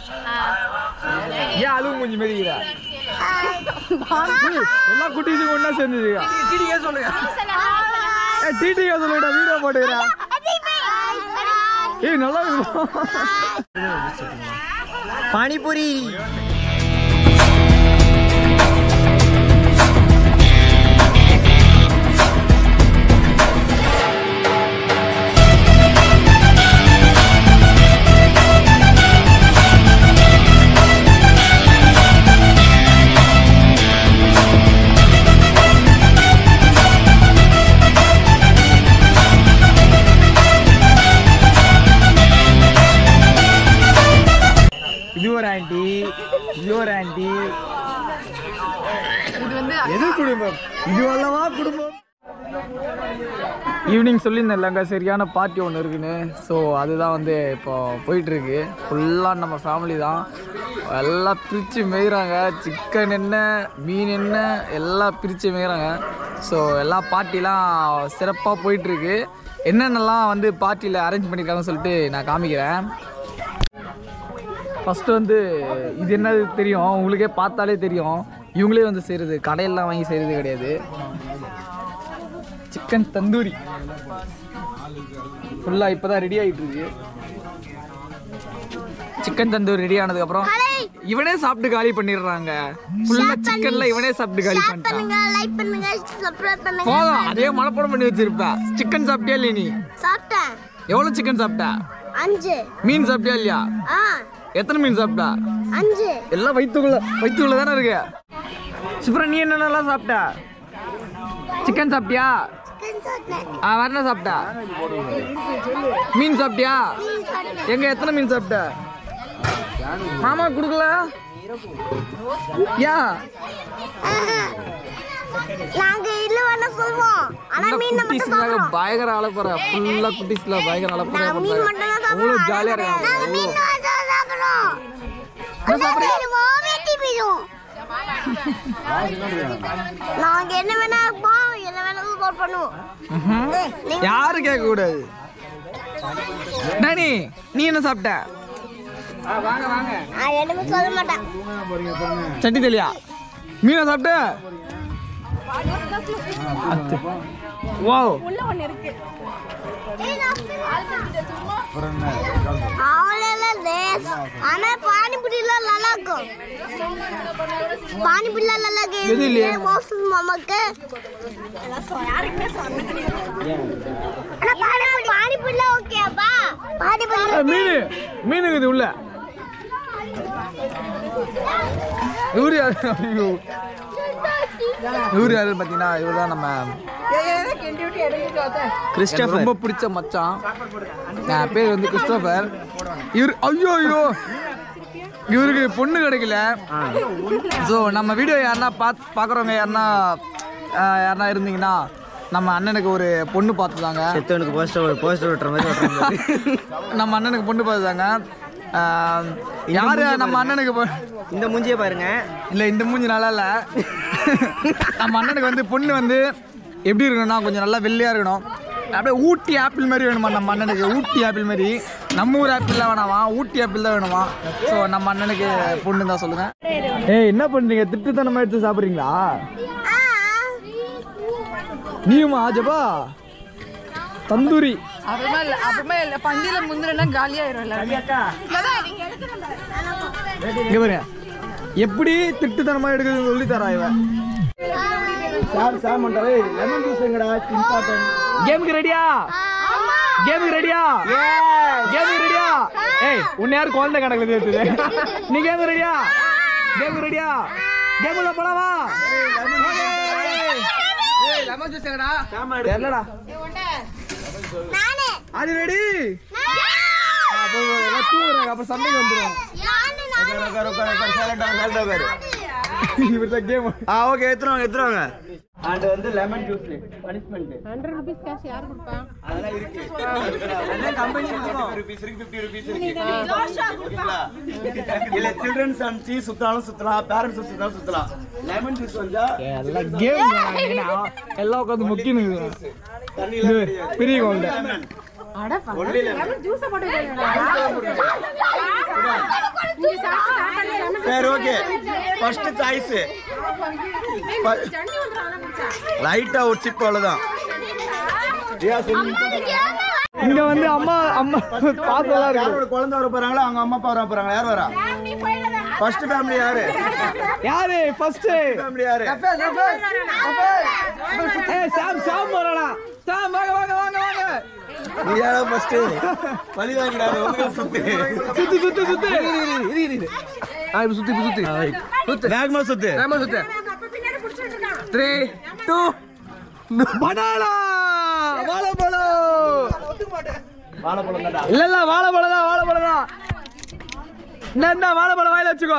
ஏன் அழுவு மூஞ்சி மாரிக்கிறா எல்லா குட்டீஸும் ஒண்ணா சேர்ந்துருக்கா டிடிக்கே சொல்லுங்க டிடிக்கே சொல்லுடா வீடியோ போட்டுக்கிறா ஏய் நல்லா இருக்கும் பானிபூரி ஈவினிங் சொல்லியிருந்தேன்லங்க சரியான பார்ட்டி ஒன்று இருக்குன்னு. ஸோ அதுதான் வந்து இப்போ போயிட்டுருக்கு. ஃபுல்லாக நம்ம ஃபேமிலி தான் எல்லாம் பிரித்து மேய்கிறாங்க. சிக்கன் என்ன மீன் என்ன எல்லாம் பிரித்து மேய்கிறாங்க. ஸோ எல்லா பார்ட்டிலாம் சிறப்பாக போயிட்டுருக்கு. என்னென்னலாம் வந்து பார்ட்டியில் அரேஞ்ச் பண்ணியிருக்காங்கன்னு சொல்லிட்டு நான் காமிக்கிறேன். ஃபஸ்ட்டு வந்து இது என்னது தெரியும் உங்களுக்கே பார்த்தாலே தெரியும். இவங்களே வந்து செய்கிறது, கடையெல்லாம் வாங்கி செய்கிறது கிடையாது. சிக்கன் தந்தூரி ஃபுல்லாக இப்போ தான் ரெடி ஆகிட்டு இருக்கு. சிக்கன் தந்தூரி ரெடி ஆனதுக்கப்புறம் இவனே சாப்பிட்டு காலி பண்ணிடுறாங்க. ஃபுல்லாக சிக்கன்ல இவனே சாப்பிட்டு காலி பண்ணிட்டான். போதும் அதே மனப்பாடம் பண்ணி வச்சிருப்ப. சிக்கன் சாப்பிட்டியா இல்லையா நீ? சாப்பிட்டேன். எவ்வளோ சிக்கன் சாப்பிட்டா? 5. மீன் சாப்பிட்டியா இல்லையா? எத்தனை மீன் சாப்பிட்டா? 5. எல்லாம் வயிற்றுக்குள்ள தானே இருக்கு. சுப்ரா நீ என்னென்னலாம் சாப்பிட்ட? சிக்கன் சாப்பிட்டியா? வேற என்ன சாப்பிட்டா? மீன் சாப்பிட்டியா? எங்க எத்தனை மீன் சாப்பிட்ட? மாமா குடுக்கல யா? நாங்க இல்ல வேணா சொல்வோம். ஆனா மீன் மட்டும் சாப்பிடுறோம். பயங்கர அலப்பற ஃபுல்லா குட்டீஸ்ல பயங்கர அலப்பற. மீன் மட்டும் தான் சாப்பிடுறோம். அவ்வளவு ஜாலியா இருக்காங்க. நாங்க மீன் மட்டும் சாப்பிடுறோம். என்ன சாப்பிடுறீங்க? ஓவேட்டி மீன். நாங்க என்ன வேணா போ என்ன வேணா கால் பண்ணுவோம். யாரு கேட்க கூடாது. நானி நீ என்ன சாப்பிட்ட? வாங்க வாங்க. எதுவும் சொல்ல மாட்டேன். சட்டி தெளியா மீனை சாப்பிட்ட? வாவ் உள்ள ஒன்னு இருக்கு. ஆனா பானிபூரில நல்லா இருக்கும். பானிபூரில நல்லா இருக்கு. எது இல்ல மோசம் மாமாக்கு யாருக்குமே சொன்னது இல்ல. ஆனா பானிபூரில ஓகேப்பா. பானிபூரி மீன் இது உள்ள இவரு யாரு பாத்தீங்கன்னா இவர் தான் நம்ம கிறிஸ்டோபர். ரொம்ப பிடிச்ச மச்சான். பேர் வந்து கிறிஸ்டோபர். இவர் ஐயோ இவருக்கு பொண்ணு கிடைக்கல. ஸோ நம்ம வீடியோ யாருன்னா பார்க்குறவங்க யாருன்னா இருந்தீங்கன்னா நம்ம அண்ணனுக்கு ஒரு பொண்ணு பார்த்துதாங்க. போஸ்டர் ஓட்டுற மாதிரி நம்ம அண்ணனுக்கு பொண்ணு பார்த்துதாங்க. யாரு நம்ம அண்ணனுக்கு இந்த மூஞ்சியே பாருங்க. இல்லை இந்த மூஞ்சி நல்லா இல்லை. நம்ம அண்ணனுக்கு வந்து பொண்ணு வந்து எப்படி இருக்கணும்னா கொஞ்சம் நல்லா வெள்ளையா இருக்கணும். அப்படியே ஊட்டி ஆப்பிள் மாதிரி வேணுமா நம்ம அண்ணனுக்கு. ஊட்டி ஆப்பிள் மாதிரி. நம்ம ஊர் ஆப்பிள்லாம் வேணாமா, ஊட்டி ஆப்பிள் தான் வேணுமா. ஸோ நம்ம அண்ணனுக்கு பொண்ணு தான் சொல்லுங்க. ஏய் என்ன பண்றீங்க? திட்டுத்தனமா எடுத்து சாப்பிட்றீங்களா நீயுமா? ஜபா தந்தூரி அப்புறமா பந்தியில முந்திரனா காலியாயிரும். எப்படி திட்டுத்தனமா எடுக்குதுன்னு சொல்லி தரா இவன். கேமுக்கு ரெடியா? கேமுக்கு ரெடியா? கேமுக்கு ரெடியா? ஏய் உன்னை யாரு குழந்தை கணக்குல இருக்குது? நீ கேமுக்கு ரெடியா? கேமுக்கு ரெடியா? கேமுல போலாமா? தெரியலடா. அது ரெடி. தூங்குறாங்க அப்புறம் சண்டைக்கு வந்துடும். ஓகே எடுத்துருவாங்க. அண்ட் வந்து லெமன் ஜூஸ் பனிஷ்மென்ட் 100 ரூபீஸ் காசு யார் கொடுப்பா? அதெல்லாம் இருக்கு. அண்ணன் கம்பெனி கொடுக்கும். ₹50 இருக்கு 50 இருக்கு. இல்ல சில்ட்ரன்ஸ் அண்ட் சீ சுத்தலாம், பேரண்ட்ஸ் சுத்தலாம். லெமன் ஜூஸ் வந்தா எல்லாம் கேம் எல்லாம் உட்கார்ந்து முக்கினுங்க. தண்ணில பெரிய கோல்ட் சரி ஓகே ஃபர்ஸ்ட் சாய்ஸ் லைட்டா ஒரு சிப் அவ்வளவுதான். இங்க வந்து அம்மா அம்மா பாசலா இருக்கு. குழந்தை வர போறாங்களா அவங்க அம்மா அப்பா வர போறாங்களா? யார் வரா? ஃபர்ஸ்ட் ஃபேமிலி யாரு? யாரு ஃபர்ஸ்ட் ஃபேமிலி யாரு? சாம் வரடா. சாம் வாங்க வாங்க வாங்க வாங்க. நீ யாரா ஃபர்ஸ்ட்? பலி வாங்கிடாத ஒழுங்கா சுத்து. சுத்து சுத்து சுத்து. இரு. இப்ப சுத்து இப்ப சுத்து. சுத்து. வேகமா சுத்து. வேகமா சுத்து. 3 2 பனானா. வாழைப்பழம். இல்ல வாழைப்பழம் தான். என்ன வாழைப்பழம் வாயில வச்சுக்கோ.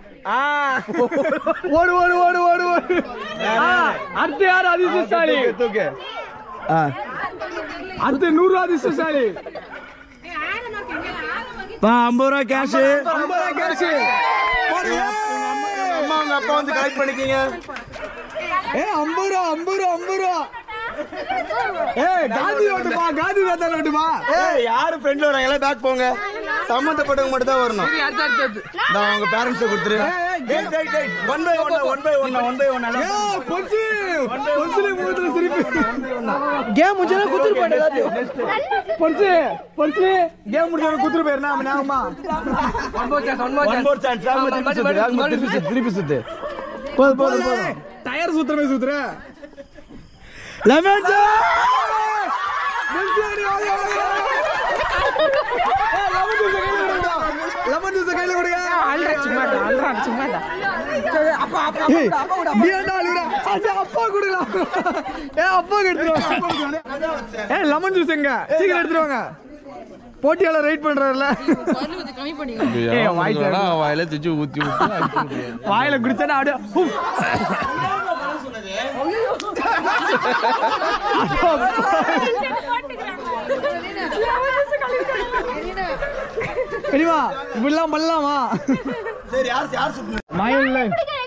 ஓடு ஓடு ஓடு ஓடு ஓடு. அடுத்து யாரு அதிர்ஷ்டசாலி? தூக்கு. அடுத்து 100 அதிர்ஷ்டசாலி. 50 ரூபா கேஷ். 50 ரூபா கேஷ். அம்மா உங்க அப்பா வந்து கலெக்ட் பண்ணிக்கீங்க. 50 ரூபா. காந்தி ஓட்டுமா? காந்தி தாத்தா ஓட்டுமா? யாரு ஃப்ரெண்ட்ல வராங்க எல்லாம் பேக் போங்க. சம்பந்தப்பட்டவங்க மட்டும் தான் வரணும். நான் உங்க பேரண்ட்ஸ் கொடுத்துரு. One by one. கேம் முடிஞ்சா குத்துரு போயிடு. கேம் முடிஞ்சா குத்துரு போயிடுனா நாமமா. One more chance. திருப்பி சுத்து. போதும். டயர் சுத்துற. லெமன் ஜூஸ் கையில கொடுங்க. சும்மாடா. அப்பா கொடுக்கலாம். அப்பா எடுத்துருவாங்க. லெமன் ஜூஸ் எங்க? சீக்கிரம் எடுத்துருவாங்க. போட்டியாளர் ரைட் பண்றாருல. வாயில திச்சு ஊத்தி வாயில குடிச்சா அப்படியே தெரியுமா? இப்படிலாம் பண்ணலாமா? சரி யார் சுத்தணும்? மயில் இல்ல.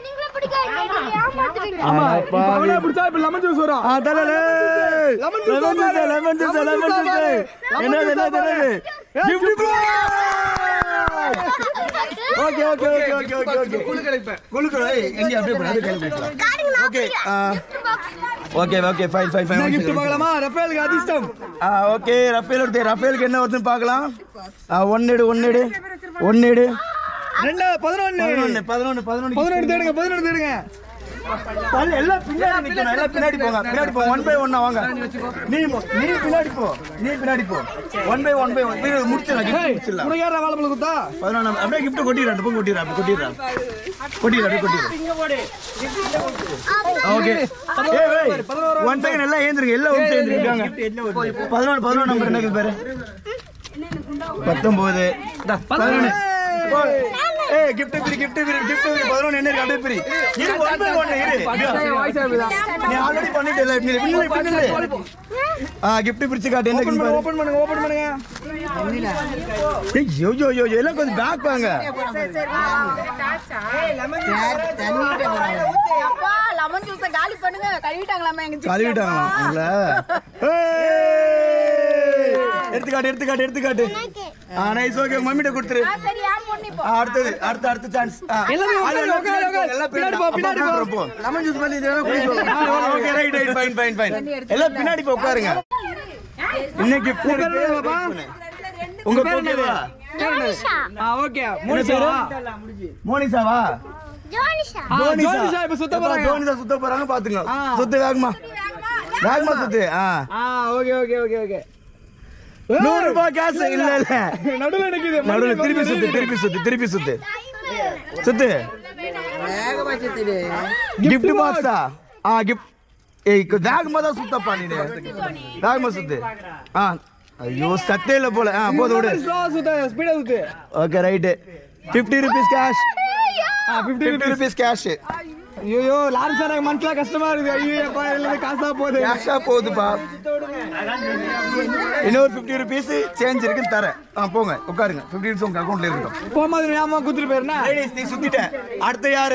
ஆமா பாவல புடிச்சா இப்ப லெமன் ஜூஸ் வரும். Lemon juice. என்னது? கிஃப்ட் ஓகே ஃபைன் கிஃப்ட் பார்க்கலாமா? ரஃபேலுக்கு அதிர்ஷ்டம். ஓகே ரஃபேலுக்கு என்ன வருதுன்னு பார்க்கலாம். 1 எடு 2 11 தேடுங்க. எல்லாம் பின்னாடி போங்க. 1 பை 1 வாங்க. நீ பின்னாடி போ. 1 பை 1 முடிச்சிடலாம். உனக்கு யாரா வாழைப்பழம் குத்தா? 11 அப்படியே கிஃப்ட் கொட்டிடுறா. ஓகே ஒன் செகண்ட் எல்லாம் ஏந்திருங்க. எல்லாம் ஒன்று சேர்ந்துருக்காங்க. 11 நம்பர் என்ன பேரு? 19 11. கிஃப்ட் 11 என்ன இருக்கு? அப்படியே பிரி. இது 1 பை 1 இரு. நீ ஆல்ரெடி பண்ணிட்டல. பின்னாடி கிஃப்ட் பிரிச்சு காட்டு. என்ன கிஃப்ட்? ஓபன் பண்ணுங்க. ஐயோ எல்லாம் கொஞ்சம் பேக் வாங்க. லெமன் ஜூஸ் காலி பண்ணுங்க. கழுவிட்டாங்களாமா எங்க? கழுவிட்டாங்களா? எடுத்துக்காட்டு. நைஸ் ஓகே மம்மிட்ட கொடுத்துரு. அடுத்த சான்ஸ். பின்னாடி போ. லெமன் ஜூஸ் பண்ணி ஓகே ரைட் ஃபைன். எல்லாம் பின்னாடி போ உட்காருங்க. இன்னைக்கு உங்க பேர் என்னவா? ஓகே மோனிஷாவா? ஜோனிஷா இப்ப சுத்த போறாங்க பாத்துங்க. சுத்து வேகமா சுத்து. ஓகே 100 ரூபாய் கேஷ். இல்ல நடுவுல நிக்குது. திருப்பி சுத்து. கிஃப்ட் பாக்ஸா? கிஃப்ட் வேகமா தான் சுத்தப்பா. நீ வேகமா சுத்து. ஐயோ சத்தே இல்ல போல. போது விடு. ஸ்பீடா சுத்து. Okay right. 50 rupees cash. 50 rupees cash. ஐயோ லாரி சார் மனசுல கஷ்டமா இருக்கு. ஐயோப்பா எல்லாம் காசா போகுதுப்பா. இன்னொரு 50 ரூபீஸ் சேஞ்ச் இருக்குன்னு தரேன். போங்க உட்காருங்க. 50 ரூபீஸ் உங்க அக்கௌண்ட்ல இருக்கட்டும். போகும்போது ஞாபகமா குத்துட்டு போயிருந்தா. நீ சுத்திட்ட. அடுத்து யாரு?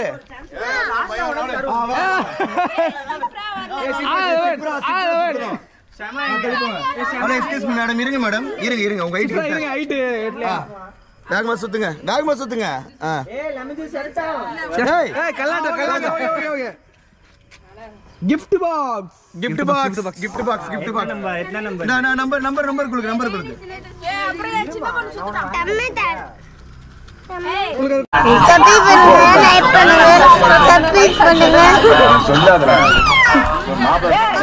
எக்ஸ்கியூஸ் மீ மேடம், இருங்க மேடம், இருங்க உங்க ஹைட் வேகமா சுத்துங்க, வேகமா சுத்துங்க. gift box gift box number கொடுங்க. சப்ஸ்கிரைப் பண்ணுங்க.